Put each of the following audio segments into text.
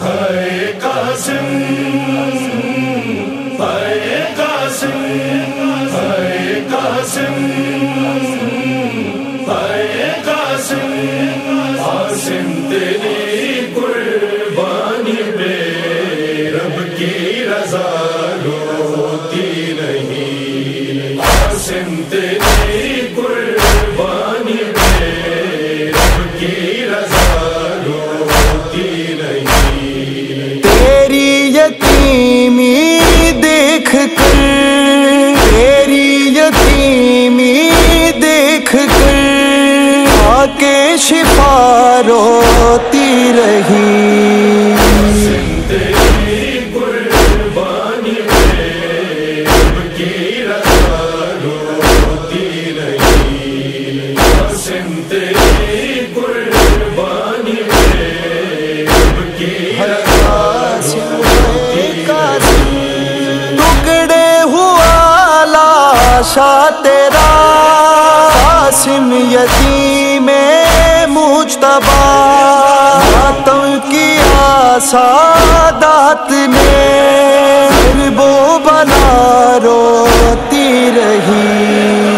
ہائے قاسم ہائے قاسم ہائے قاسم ہائے قاسم قاسم تیری قربانی پہ رب کی رضا روتی نہیں. قاسم تیری قربانی پہ رب کی رضا روتی نہیں. تیری یتیمی دیکھ کر تیری یتیمی دیکھ کر آ کے شفا روتی رہی. تیری قربانی پہ رب کی رضا روتی نہیں. قاسم تیری قربانی پہ رب کی رضا ٹکڑے ہوا لاشا تیرا قاسم یتیم مجتبی. ماتم کیا سادات نے پھر وہ بنا روتی رہی.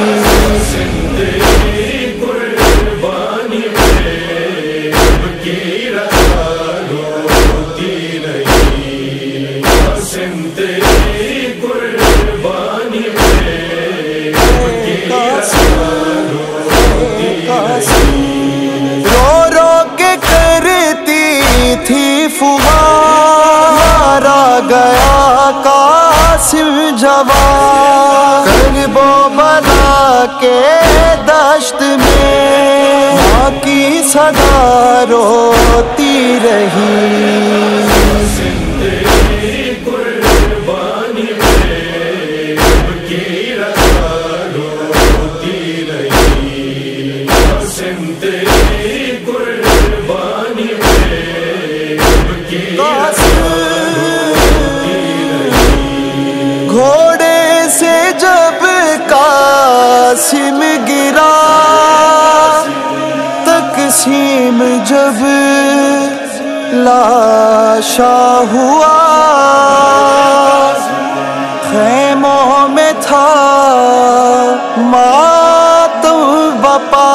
تیری قربانی پہ رب کی رضا روتی نہیں. قاسم تیری قربانی پہ رب کی رضا روتی نہیں. رو رو کے کرتی تھی فغارا گیا قاسم جوان. کرب و بلا کے دشت میں ماں کی صدا روتی رہی. تیری قربانی پہ رب کی رضا روتی نہیں. قاسم تیری قربانی پہ رب کی رضا روتی نہیں. گھوڑے سے جب قاسم گرا تقسیم جب لاشا ہوا. خیموں میں تھا ماتم بپا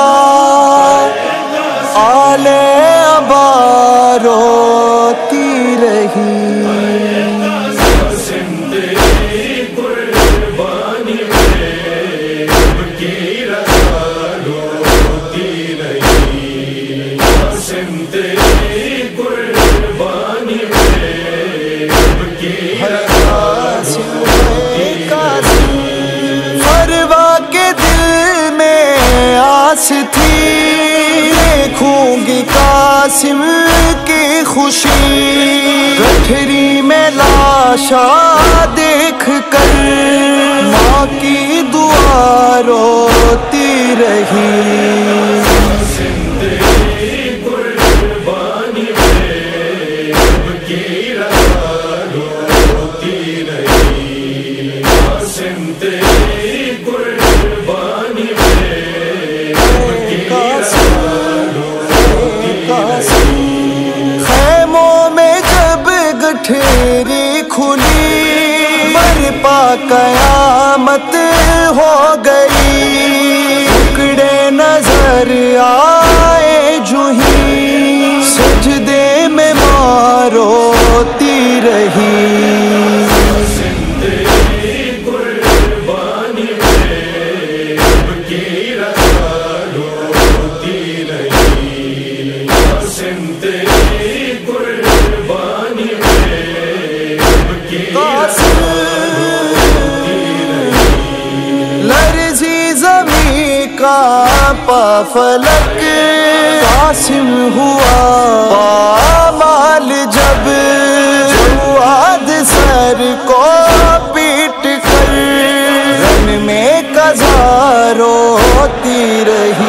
آل ابا روتی رہی. قاسم تیری قربانی پہ رب کی رضا روتی نہیں. قاسم تیری قربانی پہ رب کی رضا روتی نہیں. فروا کے دل میں آس تھی دیکھوں گی قاسم کی خوشی. گٹھری میں لاشا دیکھ کر ماں کی دعا روتی رہی. تیری قربانی پہ رب کی رضا روتی نہیں. قاسم تیری قربانی پہ رب کی رضا روتی نہیں. خیموں میں جب گٹھری کھلی برپا قیامت ہو گئی. ٹکڑے نظر آئے جوہی سجدے میں ماں روتی رہی. تیری قربانی پہ رب کی رضا روتی نہیں. قاسم تیری قربانی پہ رب کی رضا روتی نہیں. لرزی زمین کا فلک قاسم ہوا پامال جب جواد سر کو پیٹ کر رن میں قضا روتی رہی.